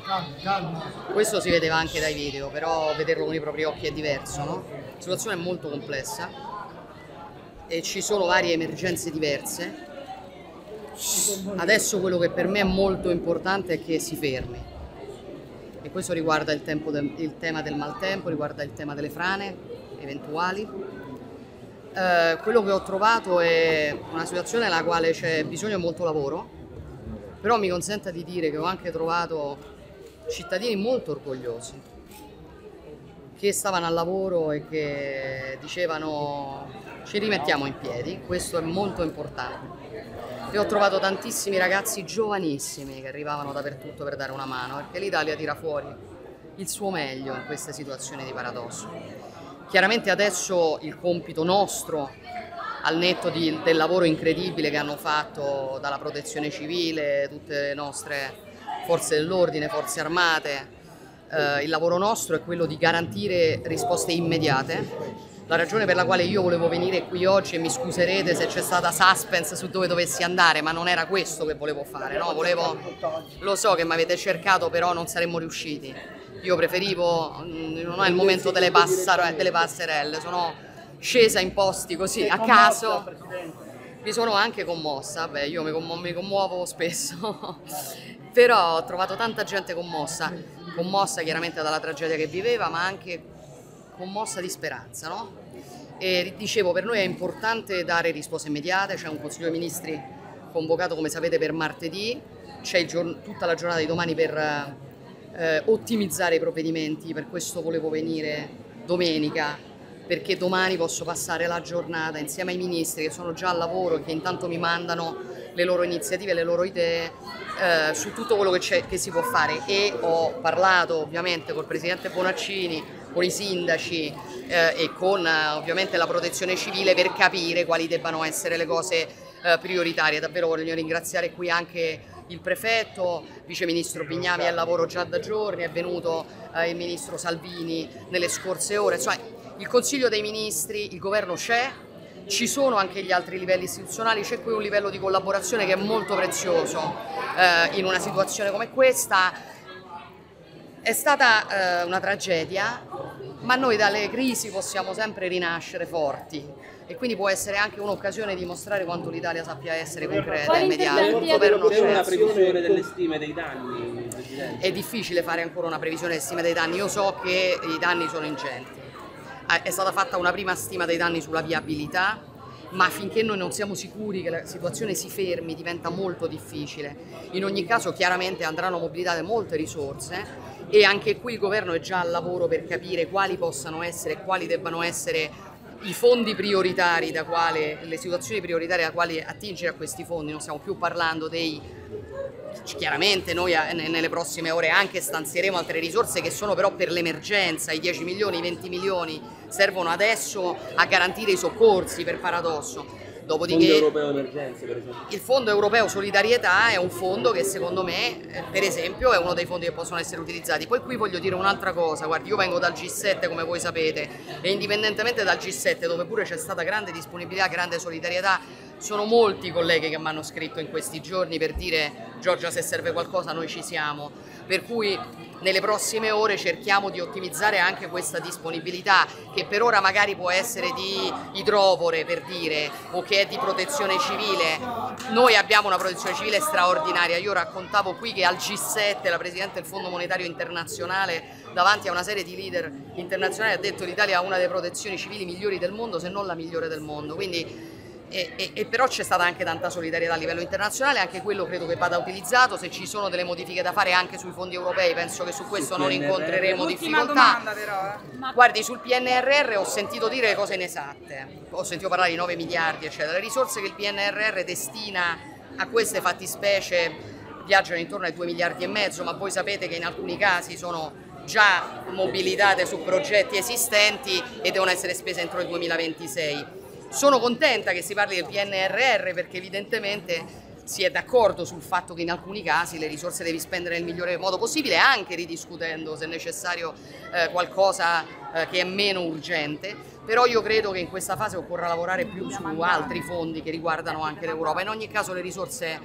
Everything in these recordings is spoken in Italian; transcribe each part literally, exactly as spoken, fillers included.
Questo si vedeva anche dai video, però vederlo con i propri occhi è diverso, no? La situazione è molto complessa e ci sono varie emergenze diverse. Adesso quello che per me è molto importante è che si fermi, e questo riguarda il, tempo del, il tema del maltempo, riguarda il tema delle frane eventuali. Eh, quello che ho trovato è una situazione nella quale c'è bisogno di molto lavoro, però mi consenta di dire che ho anche trovato cittadini molto orgogliosi che stavano al lavoro e che dicevano ci rimettiamo in piedi. Questo è molto importante. E ho trovato tantissimi ragazzi giovanissimi che arrivavano dappertutto per dare una mano, perché l'Italia tira fuori il suo meglio in queste situazioni di paradosso. Chiaramente adesso il compito nostro, al netto di, del lavoro incredibile che hanno fatto dalla protezione civile, tutte le nostre forze dell'ordine, forze armate, eh, il lavoro nostro è quello di garantire risposte immediate. La ragione per la quale io volevo venire qui oggi, e mi scuserete se c'è stata suspense su dove dovessi andare, ma non era questo che volevo fare, no? Volevo, lo so che mi avete cercato, però non saremmo riusciti. Io preferivo, non è il momento delle, passare, delle passerelle, sono scesa in posti così a caso. Mi sono anche commossa, beh, io mi, commu mi commuovo spesso, però ho trovato tanta gente commossa, commossa chiaramente dalla tragedia che viveva, ma anche commossa di speranza, no? E dicevo, per noi è importante dare risposte immediate. C'è un Consiglio dei Ministri convocato, come sapete, per martedì, c'è tutta la giornata di domani per eh, ottimizzare i provvedimenti, per questo volevo venire domenica, perché domani posso passare la giornata insieme ai ministri che sono già al lavoro e che intanto mi mandano le loro iniziative, le loro idee eh, su tutto quello che, che si può fare. E ho parlato ovviamente col Presidente Bonaccini, con i sindaci eh, e con eh, ovviamente la protezione civile per capire quali debbano essere le cose eh, prioritarie. Davvero voglio ringraziare qui anche il prefetto, vice ministro Bignami è al lavoro già da giorni, è venuto eh, il ministro Salvini nelle scorse ore. Insomma, il Consiglio dei Ministri, il governo c'è, ci sono anche gli altri livelli istituzionali, c'è qui un livello di collaborazione che è molto prezioso eh, in una situazione come questa. È stata eh, una tragedia, ma noi dalle crisi possiamo sempre rinascere forti, e quindi può essere anche un'occasione di mostrare quanto l'Italia sappia essere concreta e immediata. C'è una previsione delle stime dei danni, Presidente? È difficile fare ancora una previsione delle stime dei danni, io so che i danni sono ingenti. È stata fatta una prima stima dei danni sulla viabilità, ma finché noi non siamo sicuri che la situazione si fermi diventa molto difficile. In ogni caso chiaramente andranno mobilitate molte risorse, e anche qui il governo è già al lavoro per capire quali possano essere e quali debbano essere i fondi prioritari, da quale, le situazioni prioritarie da quali attingere a questi fondi. Non stiamo più parlando dei... Chiaramente noi nelle prossime ore anche stanzieremo altre risorse che sono però per l'emergenza, i dieci milioni, i venti milioni servono adesso a garantire i soccorsi, per paradosso. Dopodiché, Fondo Europeo Emergenze, per esempio. Il Fondo Europeo Solidarietà è un fondo che secondo me, per esempio, è uno dei fondi che possono essere utilizzati. Poi qui voglio dire un'altra cosa, guardi, io vengo dal G sette come voi sapete, e indipendentemente dal G sette, dove pure c'è stata grande disponibilità, grande solidarietà, sono molti i colleghi che mi hanno scritto in questi giorni per dire Giorgia, se serve qualcosa noi ci siamo, per cui nelle prossime ore cerchiamo di ottimizzare anche questa disponibilità, che per ora magari può essere di idrovore, per dire, o che è di protezione civile. Noi abbiamo una protezione civile straordinaria. Io raccontavo qui che al G sette la Presidente del Fondo Monetario Internazionale, davanti a una serie di leader internazionali, ha detto che l'Italia ha una delle protezioni civili migliori del mondo, se non la migliore del mondo. Quindi E, e, e però c'è stata anche tanta solidarietà a livello internazionale, anche quello credo che vada utilizzato. Se ci sono delle modifiche da fare anche sui fondi europei, penso che su questo non incontreremo difficoltà. Domanda però, eh. Guardi, sul P N R R ho sentito dire le cose inesatte, ho sentito parlare di nove miliardi eccetera. Le risorse che il P N R R destina a queste fattispecie viaggiano intorno ai due miliardi e mezzo, ma voi sapete che in alcuni casi sono già mobilitate su progetti esistenti e devono essere spese entro il duemilaventisei. Sono contenta che si parli del P N R R perché evidentemente si è d'accordo sul fatto che in alcuni casi le risorse devi spendere nel migliore modo possibile, anche ridiscutendo se necessario eh, qualcosa eh, che è meno urgente, però io credo che in questa fase occorra lavorare più su altri fondi che riguardano anche l'Europa. In ogni caso le risorse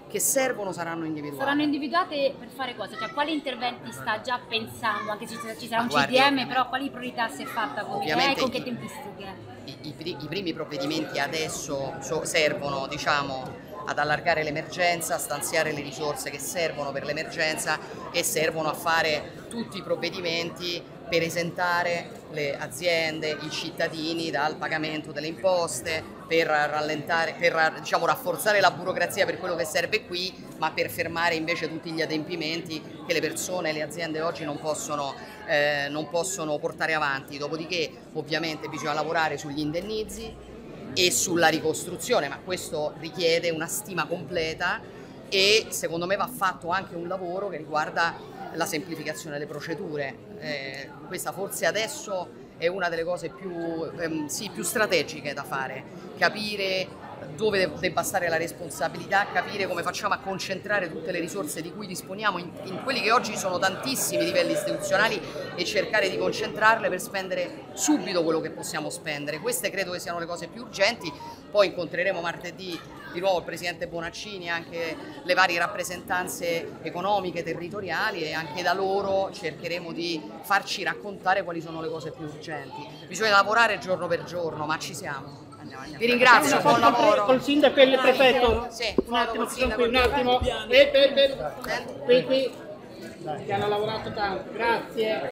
che servono saranno individuate. Saranno individuate per fare cosa? Cioè quali interventi sta già pensando? Anche se ci sarà un Guardi, C D M, però quali priorità si è fatta come idea e con che i, tempistiche? I, i, I primi provvedimenti adesso so, servono, diciamo, ad allargare l'emergenza, a stanziare le risorse che servono per l'emergenza e servono a fare tutti i provvedimenti per esentare le aziende, i cittadini dal pagamento delle imposte, per rallentare, per diciamo, rafforzare la burocrazia per quello che serve qui, ma per fermare invece tutti gli adempimenti che le persone e le aziende oggi non possono, eh, non possono portare avanti. Dopodiché ovviamente bisogna lavorare sugli indennizi e sulla ricostruzione, ma questo richiede una stima completa e secondo me va fatto anche un lavoro che riguarda la semplificazione delle procedure. Eh, questa forse adesso è una delle cose più, ehm, sì, più strategiche da fare, capire dove debba stare la responsabilità, capire come facciamo a concentrare tutte le risorse di cui disponiamo in, in quelli che oggi sono tantissimi livelli istituzionali e cercare di concentrarle per spendere subito quello che possiamo spendere. Queste credo che siano le cose più urgenti. Poi incontreremo martedì di nuovo il Presidente Bonaccini e anche le varie rappresentanze economiche, territoriali, e anche da loro cercheremo di farci raccontare quali sono le cose più urgenti. Bisogna lavorare giorno per giorno, ma ci siamo. Vi ringrazio, buon lavoro. Col sindaco e il prefetto? Sì, un attimo, sono qui, un attimo. Eh, eh, eh. Qui, qui, che hanno lavorato tanto, grazie.